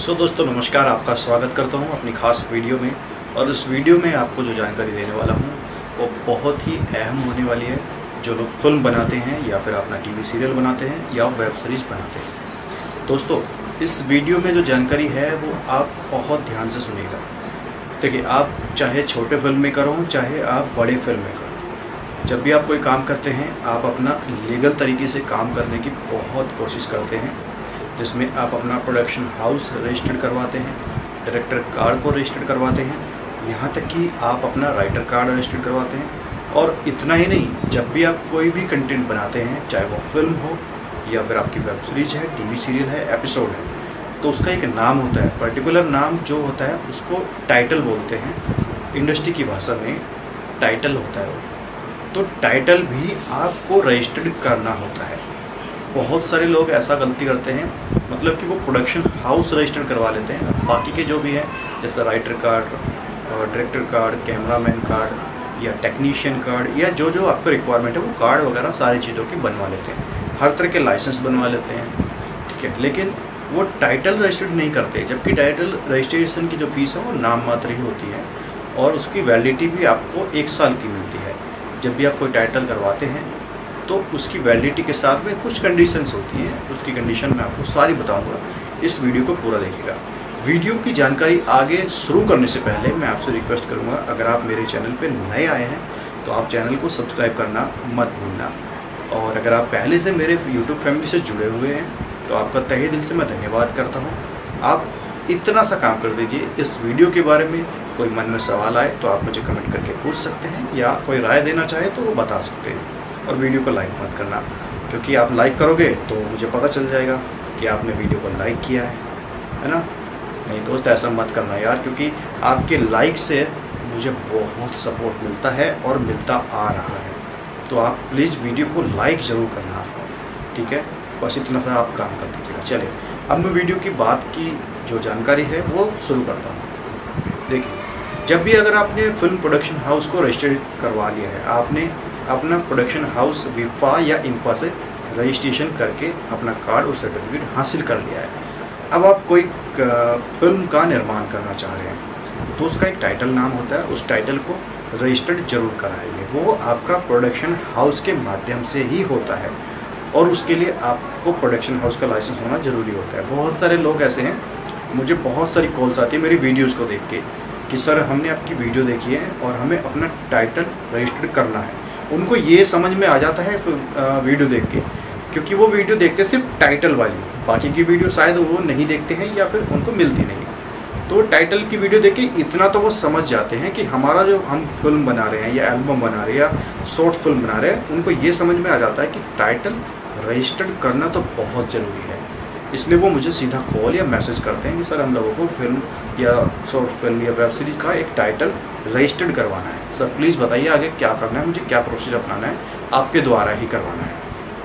दोस्तों नमस्कार, आपका स्वागत करता हूं अपनी खास वीडियो में। और इस वीडियो में आपको जो जानकारी देने वाला हूं वो बहुत ही अहम होने वाली है। जो लोग फिल्म बनाते हैं या फिर अपना टीवी सीरियल बनाते हैं या वेब सीरीज़ बनाते हैं, दोस्तों इस वीडियो में जो जानकारी है वो आप बहुत ध्यान से सुनिएगा। देखिए, आप चाहे छोटे फिल्म मेकर हों चाहे आप बड़े फिल्म मेकर हों, जब भी आप कोई काम करते हैं आप अपना लीगल तरीके से काम करने की बहुत कोशिश करते हैं, जिसमें आप अपना प्रोडक्शन हाउस रजिस्टर्ड करवाते हैं, डायरेक्टर कार्ड को रजिस्टर्ड करवाते हैं, यहाँ तक कि आप अपना राइटर कार्ड रजिस्टर्ड करवाते हैं। और इतना ही नहीं, जब भी आप कोई भी कंटेंट बनाते हैं, चाहे वो फिल्म हो या फिर आपकी वेब सीरीज़ है, टीवी सीरियल है, एपिसोड है, तो उसका एक नाम होता है, पर्टिकुलर नाम जो होता है उसको टाइटल बोलते हैं। इंडस्ट्री की भाषा में टाइटल होता है वो। तो टाइटल भी आपको रजिस्टर्ड करना होता है। बहुत सारे लोग ऐसा गलती करते हैं, मतलब कि वो प्रोडक्शन हाउस रजिस्टर करवा लेते हैं, बाकी के जो भी हैं जैसे writer card, director card, cameraman card या टेक्नीशियन कार्ड या जो जो आपको रिक्वायरमेंट है वो कार्ड वगैरह सारी चीज़ों की बनवा लेते हैं, हर तरह के लाइसेंस बनवा लेते हैं, ठीक है। लेकिन वो टाइटल रजिस्टर्ड नहीं करते, जबकि टाइटल रजिस्ट्रेशन की जो फ़ीस है वो नाम मात्र ही होती है और उसकी वैलिडिटी भी आपको 1 साल की मिलती है। जब भी आप कोई टाइटल करवाते हैं तो उसकी वैलिडिटी के साथ में कुछ कंडीशंस होती हैं, उसकी कंडीशन मैं आपको सारी बताऊंगा। इस वीडियो को पूरा देखिएगा। वीडियो की जानकारी आगे शुरू करने से पहले मैं आपसे रिक्वेस्ट करूंगा, अगर आप मेरे चैनल पे नए आए हैं तो आप चैनल को सब्सक्राइब करना मत भूलना। और अगर आप पहले से मेरे यूट्यूब फैमिली से जुड़े हुए हैं तो आपका तहे दिल से मैं धन्यवाद करता हूँ। आप इतना सा काम कर दीजिए, इस वीडियो के बारे में कोई मन में सवाल आए तो आप मुझे कमेंट करके पूछ सकते हैं, या कोई राय देना चाहे तो वो बता सकते हैं। और वीडियो को लाइक मत करना, क्योंकि आप लाइक करोगे तो मुझे पता चल जाएगा कि आपने वीडियो को लाइक किया है ना। नहीं दोस्त, ऐसा मत करना यार, क्योंकि आपके लाइक से मुझे बहुत सपोर्ट मिलता है और मिलता आ रहा है। तो आप प्लीज़ वीडियो को लाइक ज़रूर करना, ठीक है। बस इतना सा आप काम कर दीजिएगा। चलिए, अब मैं वीडियो की बात की जो जानकारी है वो शुरू करता हूँ। देखिए, जब भी अगर आपने फिल्म प्रोडक्शन हाउस को रजिस्टर करवा लिया है, आपने अपना प्रोडक्शन हाउस विफा या इंपा से रजिस्ट्रेशन करके अपना कार्ड और सर्टिफिकेट हासिल कर लिया है, अब आप कोई फिल्म का निर्माण करना चाह रहे हैं तो उसका एक टाइटल नाम होता है, उस टाइटल को रजिस्टर्ड जरूर कराइए। वो आपका प्रोडक्शन हाउस के माध्यम से ही होता है और उसके लिए आपको प्रोडक्शन हाउस का लाइसेंस होना ज़रूरी होता है। बहुत सारे लोग ऐसे हैं, मुझे बहुत सारी कॉल्स आती है मेरी वीडियोज़ को देख के कि सर हमने आपकी वीडियो देखी है और हमें अपना टाइटल रजिस्टर करना है। उनको ये समझ में आ जाता है वीडियो देख के, क्योंकि वो वीडियो देखते सिर्फ टाइटल वाली, बाकी की वीडियो शायद वो नहीं देखते हैं या फिर उनको मिलती नहीं। तो टाइटल की वीडियो देख के इतना तो वो समझ जाते हैं कि हमारा जो हम फिल्म बना रहे हैं या एल्बम बना रहे हैं या शॉर्ट फिल्म बना रहे हैं, उनको ये समझ में आ जाता है कि टाइटल रजिस्टर्ड करना तो बहुत ज़रूरी है। इसलिए वो मुझे सीधा कॉल या मैसेज करते हैं कि सर हम लोगों को फिल्म या शॉर्ट फिल्म या वेब सीरीज़ का एक टाइटल रजिस्टर्ड करवाना है, सर प्लीज़ बताइए आगे क्या करना है, मुझे क्या प्रोसीजर अपनाना है, आपके द्वारा ही करवाना है।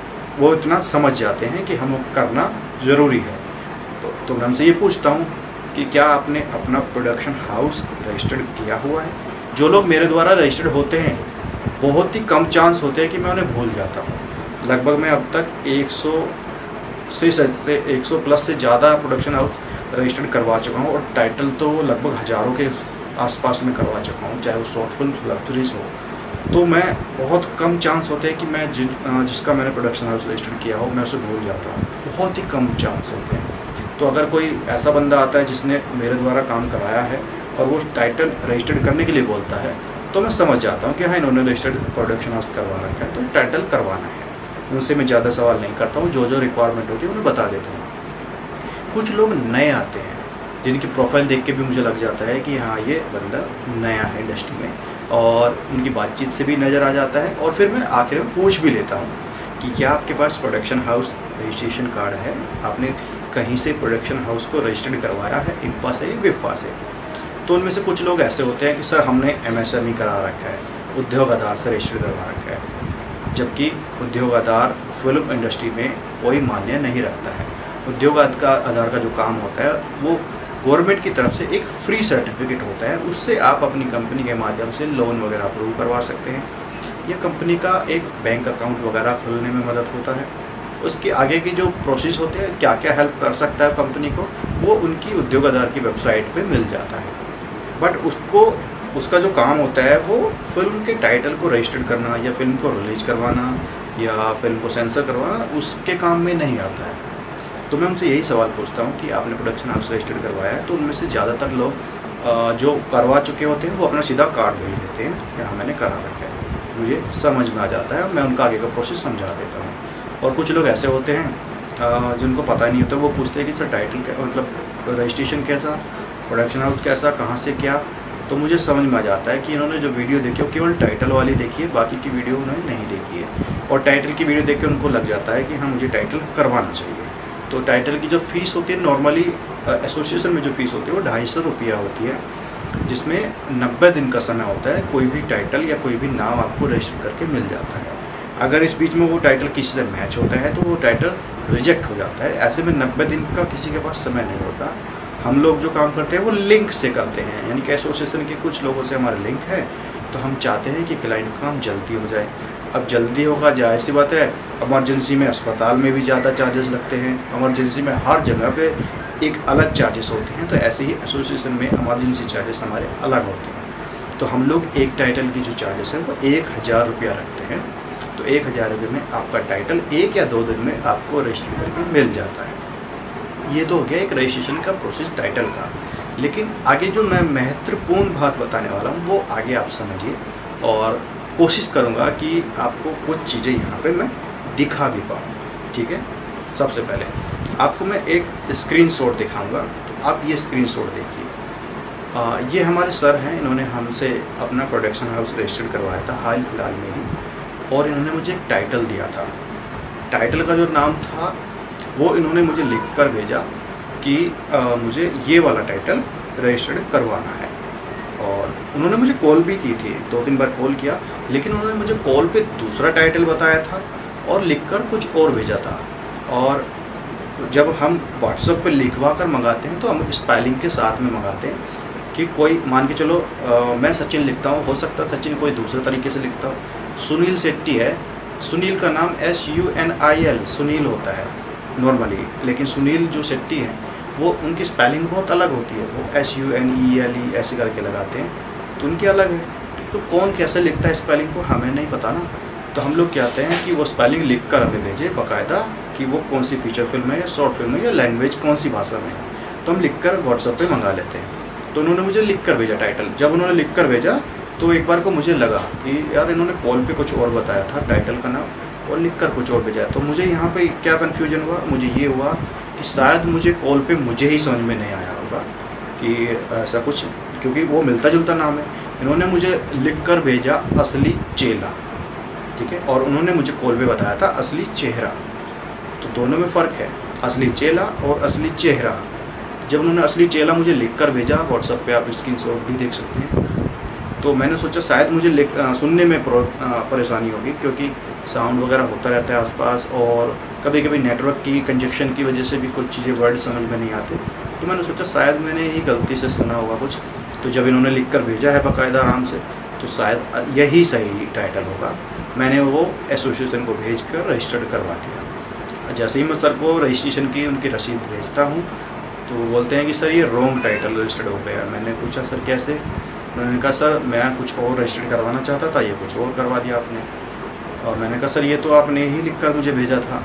वो इतना समझ जाते हैं कि हम करना ज़रूरी है। तो मैं उनसे ये पूछता हूँ कि क्या आपने अपना प्रोडक्शन हाउस रजिस्टर्ड किया हुआ है। जो लोग मेरे द्वारा रजिस्टर्ड होते हैं, बहुत ही कम चांस होते हैं कि मैं उन्हें भूल जाता हूँ। लगभग मैं अब तक 100 प्लस से ज़्यादा प्रोडक्शन हाउस रजिस्टर्ड करवा चुका हूँ और टाइटल तो लगभग हज़ारों के आसपास में करवा चुका हूँ, चाहे वो शॉर्ट फिल्म वेब सीरीज़ हो। तो मैं बहुत कम चांस होते हैं कि मैं जिसका मैंने प्रोडक्शन हाउस रजिस्टर्ड किया हो मैं उसे भूल जाता हूँ, बहुत ही कम चांस होते हैं। तो अगर कोई ऐसा बंदा आता है जिसने मेरे द्वारा काम कराया है और वो टाइटल रजिस्टर्ड करने के लिए बोलता है, तो मैं समझ जाता हूँ कि हाँ इन्होंने रजिस्टर्ड प्रोडक्शन हाउस करवा रखा है तो टाइटल करवाना है। उनसे मैं ज़्यादा सवाल नहीं करता हूँ, जो जो रिक्वायरमेंट होती है उन्हें बता देता हूँ। कुछ लोग नए आते हैं जिनकी प्रोफाइल देख के भी मुझे लग जाता है कि हाँ ये बंदा नया है इंडस्ट्री में, और उनकी बातचीत से भी नज़र आ जाता है। और फिर मैं आखिर में पूछ भी लेता हूँ कि क्या आपके पास प्रोडक्शन हाउस रजिस्ट्रेशन कार्ड है, आपने कहीं से प्रोडक्शन हाउस को रजिस्टर्ड करवाया है, इंपा से या विफा से। तो उनमें से कुछ लोग ऐसे होते हैं कि सर हमने MSME करा रखा है, उद्योग आधार से रजिस्टर करवा रखा है, जबकि उद्योग आधार फिल्म इंडस्ट्री में कोई मान्य नहीं रखता है। उद्योग आधार का जो काम होता है वो गवर्नमेंट की तरफ से एक फ्री सर्टिफिकेट होता है, उससे आप अपनी कंपनी के माध्यम से लोन वगैरह अप्रूव करवा सकते हैं, या कंपनी का एक बैंक अकाउंट वगैरह खोलने में मदद होता है। उसके आगे की जो प्रोसेस होते हैं, क्या क्या हेल्प कर सकता है कंपनी को, वो उनकी उद्योग आधार की वेबसाइट पे मिल जाता है। बट उसका जो काम होता है वो फिल्म के टाइटल को रजिस्टर्ड करना या फिल्म को रिलीज करवाना या फिल्म को सेंसर करवाना, उसके काम में नहीं आता है। तो मैं उनसे यही सवाल पूछता हूँ कि आपने प्रोडक्शन हाउस रजिस्टर्ड करवाया है, तो उनमें से ज़्यादातर लोग जो करवा चुके होते हैं वो अपना सीधा कार्ड भेज देते हैं कि हाँ मैंने करा रखा है, मुझे समझ में आ जाता है, मैं उनका आगे का प्रोसेस समझा देता हूँ। और कुछ लोग ऐसे होते हैं जिनको पता नहीं होता, वो पूछते हैं कि सर टाइटल क्या, मतलब रजिस्ट्रेशन कैसा, प्रोडक्शन हाउस कैसा, कहाँ से क्या। तो मुझे समझ में आ जाता है कि इन्होंने जो वीडियो देखी वो केवल टाइटल वाली देखी है, बाकी की वीडियो उन्होंने नहीं देखी है। और टाइटल की वीडियो देख के उनको लग जाता है कि हाँ मुझे टाइटल करवाना चाहिए। तो टाइटल की जो फ़ीस होती है नॉर्मली एसोसिएशन में जो फ़ीस होती है वो 250 रुपया होती है, जिसमें 90 दिन का समय होता है, कोई भी टाइटल या कोई भी नाम आपको रजिस्टर करके मिल जाता है। अगर इस बीच में वो टाइटल किसी से मैच होता है तो वो टाइटल रिजेक्ट हो जाता है। ऐसे में 90 दिन का किसी के पास समय नहीं होता। हम लोग जो काम करते हैं वो लिंक से करते हैं, यानी कि एसोसिएशन के कुछ लोगों से हमारा लिंक है, तो हम चाहते हैं कि क्लाइंट का काम जल्दी हो जाए। अब जल्दी होगा, जाहिर सी बात है, इमरजेंसी में अस्पताल में भी ज़्यादा चार्जेस लगते हैं, इमरजेंसी में हर जगह पे एक अलग चार्जेस होते हैं, तो ऐसे ही एसोसिएशन में इमरजेंसी चार्जेस हमारे अलग होते हैं। तो हम लोग एक टाइटल की जो चार्जेस है वो 1000 रुपया रखते हैं। तो 1000 रुपये में आपका टाइटल 1 या 2 दिन में आपको रजिस्टर करके मिल जाता है। ये तो हो गया एक रजिस्ट्रेशन का प्रोसेस टाइटल का। लेकिन आगे जो मैं महत्वपूर्ण बात बताने वाला हूँ वो आगे आप समझिए, और कोशिश करूँगा कि आपको कुछ चीज़ें यहाँ पे मैं दिखा भी पाऊँ। ठीक है, सबसे पहले आपको मैं एक स्क्रीनशॉट दिखाऊंगा, तो आप ये स्क्रीनशॉट देखिए। ये हमारे सर हैं, इन्होंने हमसे अपना प्रोडक्शन हाउस रजिस्टर्ड करवाया था हाल फिलहाल में ही, और इन्होंने मुझे एक टाइटल दिया था। टाइटल का जो नाम था वो इन्होंने मुझे लिख कर भेजा कि मुझे ये वाला टाइटल रजिस्टर्ड करवाना है। और उन्होंने मुझे कॉल भी की थी, 2-3 बार कॉल किया, लेकिन उन्होंने मुझे कॉल पे दूसरा टाइटल बताया था और लिखकर कुछ और भेजा था। और जब हम व्हाट्सएप पे लिखवा कर मंगाते हैं तो हम स्पेलिंग के साथ में मंगाते हैं कि कोई मान के चलो मैं सचिन लिखता हूँ, हो सकता है सचिन कोई दूसरे तरीके से लिखता हो। सुनील शेट्टी है, सुनील का नाम SUNIL सुनील होता है नॉर्मली, लेकिन सुनील जो शेट्टी है वो उनकी स्पेलिंग बहुत अलग होती है, वो SUNELE ऐसे करके लगाते हैं, तो उनकी अलग है। तो कौन कैसे लिखता है स्पेलिंग को हमें नहीं पता ना, तो हम लोग कहते हैं कि वो स्पेलिंग लिख कर हमें भेजे बाकायदा कि वो कौन सी फीचर फिल्म है या शॉर्ट फिल्म है या लैंग्वेज कौन सी भाषा में है, तो हम लिख कर व्हाट्सएप पे मंगा लेते हैं। तो उन्होंने मुझे लिख कर भेजा टाइटल। जब उन्होंने लिख कर भेजा तो एक बार को मुझे लगा कि यार इन्होंने कॉल पे कुछ और बताया था टाइटल का नाम और लिख कर कुछ और भेजा। तो मुझे यहाँ पे क्या कन्फ्यूजन हुआ, मुझे ये हुआ कि शायद मुझे कॉल पे मुझे ही समझ में नहीं आया होगा कि ऐसा कुछ, क्योंकि वो मिलता जुलता नाम है। इन्होंने मुझे लिख कर भेजा असली चेला, ठीक है, और उन्होंने मुझे कॉल पे बताया था असली चेहरा। तो दोनों में फ़र्क है, असली चेला और असली चेहरा। जब उन्होंने असली चेला मुझे लिख कर भेजा, व्हाट्सएप पे आप स्क्रीनशॉट भी देख सकते हैं, तो मैंने सोचा शायद मुझे सुनने में परेशानी होगी, क्योंकि साउंड वगैरह होता रहता है आसपास, और कभी कभी नेटवर्क की कंजक्शन की वजह से भी कुछ चीज़ें वर्ड समझ में नहीं आते। तो मैंने सोचा शायद मैंने ही गलती से सुना होगा कुछ। तो जब इन्होंने लिख कर भेजा है बाकायदा आराम से, तो शायद यही सही टाइटल होगा। मैंने वो एसोसिएशन को भेज कर रजिस्टर्ड करवा दिया। जैसे ही मैं सर को रजिस्ट्रेशन की उनकी रसीद भेजता हूँ तो वो बोलते हैं कि सर ये रॉन्ग टाइटल रजिस्टर्ड हो गया। मैंने पूछा सर कैसे? उन्होंने कहा सर मैं कुछ और रजिस्टर्ड करवाना चाहता था, ये कुछ और करवा दिया आपने। और मैंने कहा सर ये तो आपने ही लिख कर मुझे भेजा था।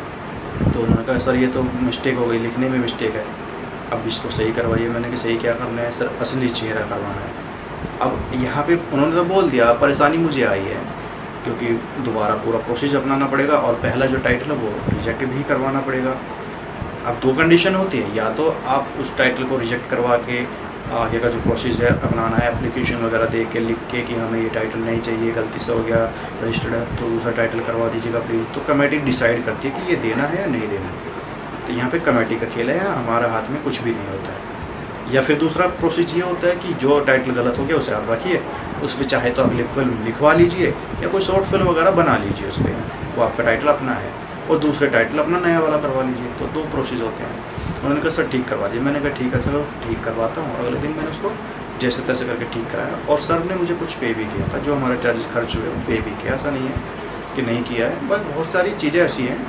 तो उन्होंने कहा सर ये तो मिस्टेक हो गई, लिखने में मिस्टेक है, अब इसको सही करवाइए। मैंने कहा सही क्या करना है सर? असली चेहरा करवाना है। अब यहाँ पे उन्होंने तो बोल दिया, परेशानी मुझे आई है क्योंकि दोबारा पूरा प्रोसेस अपनाना पड़ेगा और पहला जो टाइटल है वो रिजेक्ट भी करवाना पड़ेगा। अब दो कंडीशन होती है, या तो आप उस टाइटल को रिजेक्ट करवा के आगे का जो प्रोसेस है अपनाना है, एप्लीकेशन वगैरह दे के लिख के कि हमें ये टाइटल नहीं चाहिए, गलती से हो गया रजिस्टर्ड है तो दूसरा टाइटल करवा दीजिएगा प्लीज़। तो कमेटी डिसाइड करती है कि ये देना है या नहीं देना। तो यहाँ पे कमेटी का खेल है, हमारा हाथ में कुछ भी नहीं होता है। या फिर दूसरा प्रोसेस ये होता है कि जो टाइटल गलत हो गया उसे आप रखिए, उस पर चाहे तो अगली फिल्म लिखवा लीजिए या कोई शॉर्ट फिल्म वगैरह बना लीजिए उस पर, वो आपका टाइटल अपना है, और दूसरे टाइटल अपना नया वाला करवा लीजिए। तो दो प्रोसेस होते हैं। उन्होंने कहा सर ठीक करवा दिए। मैंने कहा ठीक है चलो ठीक करवाता हूँ। अगले दिन मैंने उसको जैसे तैसे करके ठीक कराया और सर ने मुझे कुछ पे भी किया था, जो हमारे चार्जेस खर्च हुए वो पे भी किया। ऐसा नहीं है कि नहीं किया है, बस बहुत सारी चीज़ें ऐसी हैं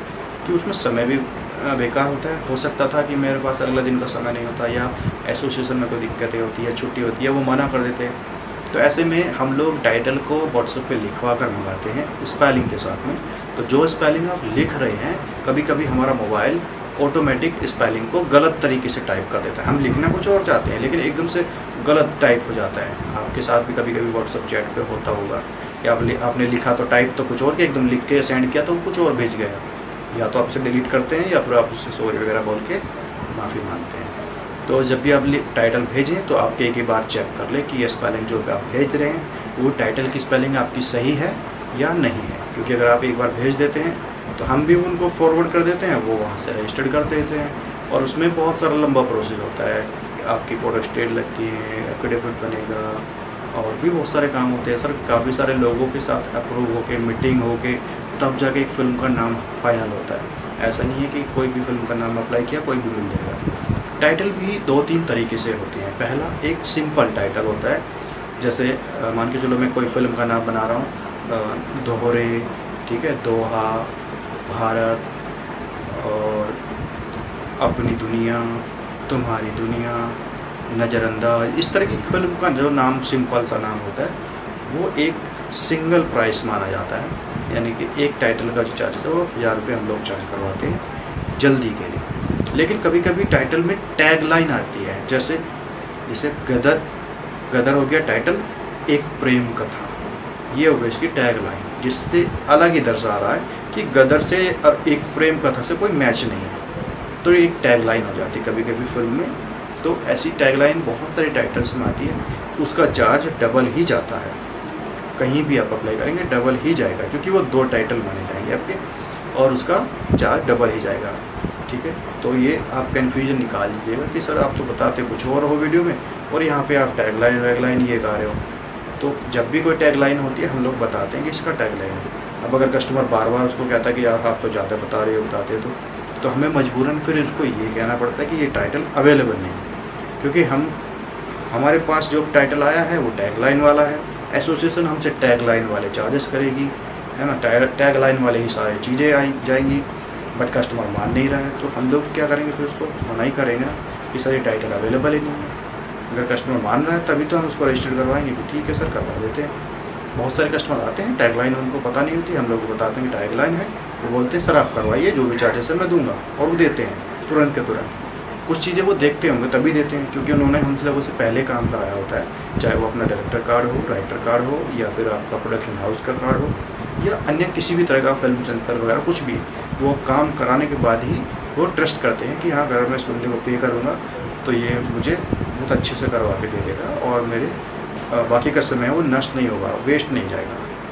कि उसमें समय भी बेकार होता है। हो सकता था कि मेरे पास अगले दिन का समय नहीं होता, या एसोसिएशन में कोई दिक्कतें होती है, छुट्टी होती है, वो मना कर देते हैं। तो ऐसे में हम लोग टाइटल को व्हाट्सएप पे लिखवा कर मंगाते हैं स्पेलिंग के साथ में। तो जो स्पेलिंग आप लिख रहे हैं, कभी कभी हमारा मोबाइल ऑटोमेटिक स्पेलिंग को गलत तरीके से टाइप कर देता है। हम लिखना कुछ और चाहते हैं लेकिन एकदम से गलत टाइप हो जाता है। आपके साथ भी कभी कभी व्हाट्सएप चैट पे होता होगा कि आपने लिखा तो टाइप तो कुछ और के एकदम लिख के सेंड किया तो वो कुछ और भेज गया। या तो आपसे डिलीट करते हैं या फिर आप उससे सॉरी वगैरह बोल के माफ़ी मांगते हैं। तो जब भी आप टाइटल भेजें तो आप एक बार चेक कर लें कि ये स्पेलिंग जो आप भेज रहे हैं वो टाइटल की स्पेलिंग आपकी सही है या नहीं है। क्योंकि अगर आप एक बार भेज देते हैं तो हम भी उनको फॉरवर्ड कर देते हैं, वो वहाँ से रजिस्टर्ड कर देते हैं और उसमें बहुत सारा लंबा प्रोसेस होता है। आपकी फ़ोटो स्टेट लगती है, एफिडेविट बनेगा और भी बहुत सारे काम होते हैं सर। काफ़ी सारे लोगों के साथ अप्रूव होके, मीटिंग होके, तब जाके एक फ़िल्म का नाम फाइनल होता है। ऐसा नहीं है कि कोई भी फिल्म का नाम अप्लाई किया कोई भी मिल जाएगा। टाइटल भी 2-3 तरीके से होते हैं। पहला एक सिंपल टाइटल होता है, जैसे मान के चलो मैं कोई फ़िल्म का नाम बना रहा हूँ, दोहरे, ठीक है, दोहा, भारत और अपनी दुनिया, तुम्हारी दुनिया, नज़रअंदाज। इस तरह की फिल्म का जो नाम सिंपल सा नाम होता है वो एक सिंगल प्राइस माना जाता है। यानी कि एक टाइटल का जो चार्ज है वो 1000 रुपये हम लोग चार्ज करवाते हैं जल्दी के लिए। लेकिन कभी कभी टाइटल में टैग लाइन आती है, जैसे गदर हो गया टाइटल, एक प्रेम कथा, ये हो गई इसकी टैग लाइन, जिससे अलग ही दर्शा रहा है कि गदर से और एक प्रेम कथा से कोई मैच नहीं है। तो ये एक टैग लाइन हो जाती है कभी कभी फिल्म में। तो ऐसी टैग लाइन बहुत सारी टाइटल्स में आती है, उसका चार्ज डबल ही जाता है। कहीं भी आप अप्लाई करेंगे डबल ही जाएगा, क्योंकि वो 2 टाइटल माने जाएंगे आपके और उसका चार्ज डबल ही जाएगा। ठीक है, तो ये आप कन्फ्यूजन निकाल दीजिएगा कि सर आप तो बताते कुछ और हो वीडियो में और यहाँ पे आप टैग लाइन ये गा रहे हो। तो जब भी कोई टैग लाइन होती है हम लोग बताते हैं कि इसका टैग लाइन है। अब अगर कस्टमर बार बार उसको कहता है कि यार आप तो ज़्यादा बता रहे हो बताते तो हमें मजबूरन फिर इसको ये कहना पड़ता है कि ये टाइटल अवेलेबल नहीं है, क्योंकि हमारे पास जो टाइटल आया है वो टैग लाइन वाला है। एसोसिएशन हमसे टैग लाइन वाले चार्जेस करेगी, है ना, टैग लाइन वाले ही सारी चीज़ें जाएंगी। बट कस्टमर मान नहीं रहा है तो हम लोग क्या करेंगे, फिर उसको मना ही करेंगे ना कि सर ये टाइटल अवेलेबल ही नहीं है। अगर कस्टमर मान रहा है तभी तो हम उसको रजिस्टर करवाएंगे कि ठीक है सर करवा देते हैं। बहुत सारे कस्टमर आते हैं, टैग लाइन उनको पता नहीं होती, हम लोग को बताते हैं कि टैग लाइन है, वो बोलते हैं सर आप करवाइए, जो भी चार्जेस है मैं दूंगा, और वो देते हैं तुरंत के तुरंत। कुछ चीज़ें वो देखते होंगे तभी देते हैं, क्योंकि उन्होंने हम लोगों से पहले काम कराया होता है, चाहे वो अपना डायरेक्टर कार्ड हो, राइटर कार्ड हो, या फिर आपका प्रोडक्शन हाउस का कार्ड हो, या अन्य किसी भी तरह का फिल्म सेंटर वगैरह कुछ भी। वो काम कराने के बाद ही वो ट्रस्ट करते हैं कि हाँ अगर मैं इस बंदे को पे करूँगा तो ये मुझे बहुत अच्छे से करवा के दे देगा और मेरे बाकी का समय वो नष्ट नहीं होगा, वेस्ट नहीं जाएगा।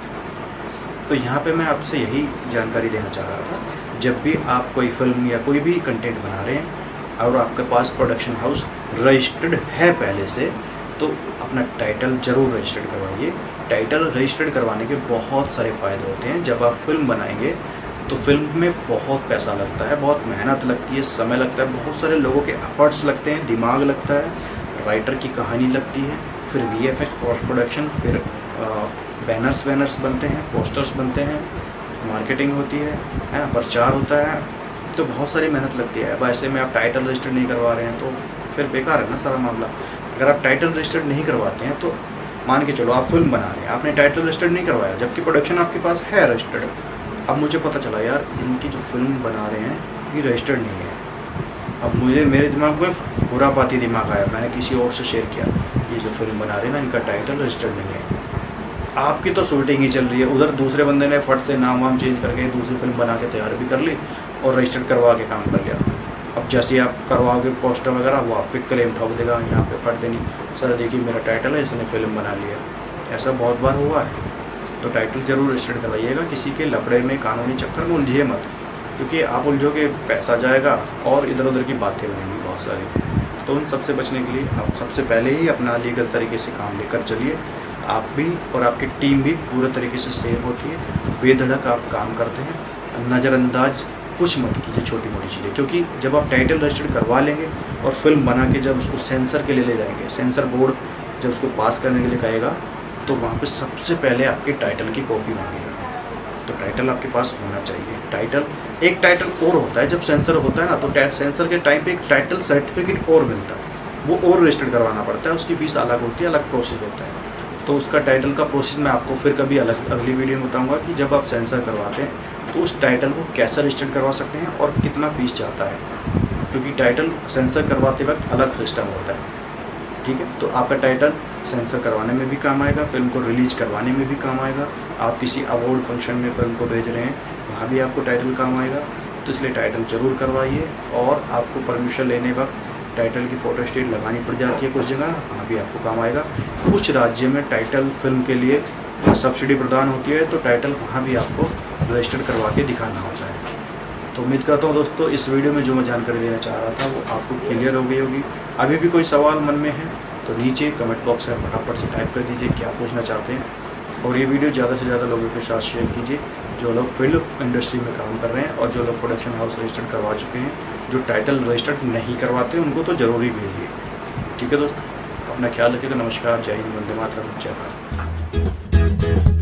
तो यहाँ पे मैं आपसे यही जानकारी देना चाह रहा था, जब भी आप कोई फिल्म या कोई भी कंटेंट बना रहे हैं और आपके पास प्रोडक्शन हाउस रजिस्टर्ड है पहले से, तो अपना टाइटल ज़रूर रजिस्टर्ड करवाइए। टाइटल रजिस्टर्ड करवाने के बहुत सारे फ़ायदे होते हैं। जब आप फिल्म बनाएंगे तो फिल्म में बहुत पैसा लगता है, बहुत मेहनत लगती है, समय लगता है, बहुत सारे लोगों के एफर्ट्स लगते हैं, दिमाग लगता है, राइटर की कहानी लगती है, फिर VFX पोस्ट प्रोडक्शन, फिर बैनर्स बनते हैं, पोस्टर्स बनते हैं, मार्केटिंग होती है ना, प्रचार होता है, तो बहुत सारी मेहनत लगती है। अब ऐसे में आप टाइटल रजिस्टर नहीं करवा रहे हैं तो फिर बेकार है ना सारा मामला। अगर आप टाइटल रजिस्टर नहीं करवाते हैं तो मान के चलो आप फिल्म बना रहे हैं, आपने टाइटल रजिस्टर नहीं करवाया, जबकि प्रोडक्शन आपके पास है रजिस्टर्ड। अब मुझे पता चला यार इनकी जो फिल्म बना रहे हैं ये रजिस्टर्ड नहीं है। अब मेरे दिमाग में खुरापाती दिमाग आया, मैंने किसी और से शेयर किया, ये जो फिल्म बना रहे हैं ना इनका टाइटल रजिस्टर्ड नहीं है। आपकी तो शूटिंग ही चल रही है, उधर दूसरे बंदे ने फट से नाम वाम चेंज करके दूसरी फिल्म बना के तैयार भी कर ली और रजिस्टर्ड करवा के काम कर लिया। अब जैसे आप करवाओगे पोस्टर वगैरह, वो आप पे क्लेम ठोक देगा, यहाँ पे फट देनी, सर देखिए मेरा टाइटल है, इसने फिल्म बना लिया। ऐसा बहुत बार हुआ है। तो टाइटल ज़रूर रजिस्टर्ड करवाइएगा, किसी के लफड़े में कानूनी चक्कर में उलझिए मत, क्योंकि आप उलझोगे पैसा जाएगा और इधर उधर की बातें बनेंगी बहुत सारी। तो उन सबसे बचने के लिए आप सबसे पहले ही अपना लीगल तरीके से काम लेकर चलिए। आप भी और आपकी टीम भी पूरे तरीके से सेफ होती है, बेधड़क आप काम करते हैं, नज़रअंदाज कुछ मत कीजिए छोटी मोटी चीज़ें, क्योंकि जब आप टाइटल रजिस्टर्ड करवा लेंगे और फिल्म बना के जब उसको सेंसर के लिए ले जाएंगे, सेंसर बोर्ड जब उसको पास करने के लिए कहेगा, तो वहाँ पे सबसे पहले आपके टाइटल की कॉपी मांगेगा। तो टाइटल आपके पास होना चाहिए। टाइटल, एक टाइटल और होता है जब सेंसर होता है ना, तो सेंसर के टाइम पे एक टाइटल सर्टिफिकेट और मिलता है, वो और रजिस्टर्ड करवाना पड़ता है, उसकी फीस अलग होती है, अलग प्रोसेस होता है। तो उसका टाइटल का प्रोसेस मैं आपको फिर कभी अलग अगली वीडियो में बताऊँगा कि जब आप सेंसर करवाते हैं तो उस टाइटल को कैसे रजिस्टर्ड करवा सकते हैं और कितना फ़ीस चाहता है, क्योंकि टाइटल सेंसर करवाते वक्त अलग सिस्टम होता है। ठीक है, तो आपका टाइटल सेंसर करवाने में भी काम आएगा, फिल्म को रिलीज करवाने में भी काम आएगा, आप किसी अवार्ड फंक्शन में फिल्म को भेज रहे हैं वहाँ भी आपको टाइटल काम आएगा। तो इसलिए टाइटल ज़रूर करवाइए। और आपको परमिशन लेने वक्त टाइटल की फ़ोटो स्टेट लगानी पड़ जाती है कुछ जगह, वहाँ भी आपको काम आएगा। कुछ राज्य में टाइटल फिल्म के लिए सब्सिडी प्रदान होती है, तो टाइटल वहाँ भी आपको रजिस्टर्ड करवा के दिखाना होता है। तो उम्मीद करता हूँ दोस्तों इस वीडियो में जो मैं जानकारी देना चाह रहा था वो आपको क्लियर हो गई होगी। अभी भी कोई सवाल मन में है तो नीचे कमेंट बॉक्स में फटाफट से टाइप कर दीजिए क्या पूछना चाहते हैं। और ये वीडियो ज़्यादा से ज़्यादा लोगों के साथ शेयर कीजिए जो लोग फिल्म इंडस्ट्री में काम कर रहे हैं और जो लोग प्रोडक्शन हाउस रजिस्टर्ड करवा चुके हैं। जो टाइटल रजिस्टर्ड नहीं करवाते उनको तो ज़रूर ही भेजिए। ठीक है दोस्तों, अपना ख्याल रखिएगा। नमस्कार, जय हिंद, वंदे मातरम, जय भारत।